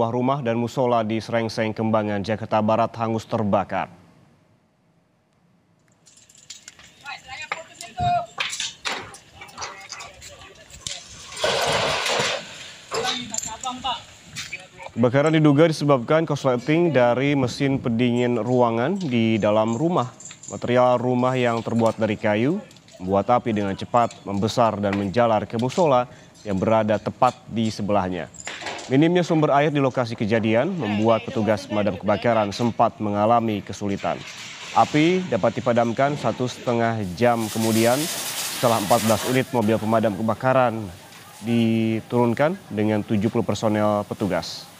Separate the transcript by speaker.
Speaker 1: Sebuah rumah dan musola di Srengseng, Kembangan, Jakarta Barat hangus terbakar. Kebakaran diduga disebabkan korsleting dari mesin pendingin ruangan di dalam rumah. Material rumah yang terbuat dari kayu membuat api dengan cepat membesar dan menjalar ke musola yang berada tepat di sebelahnya. Minimnya sumber air di lokasi kejadian membuat petugas pemadam kebakaran sempat mengalami kesulitan. Api dapat dipadamkan 1,5 jam kemudian setelah 14 unit mobil pemadam kebakaran diturunkan dengan 70 personel petugas.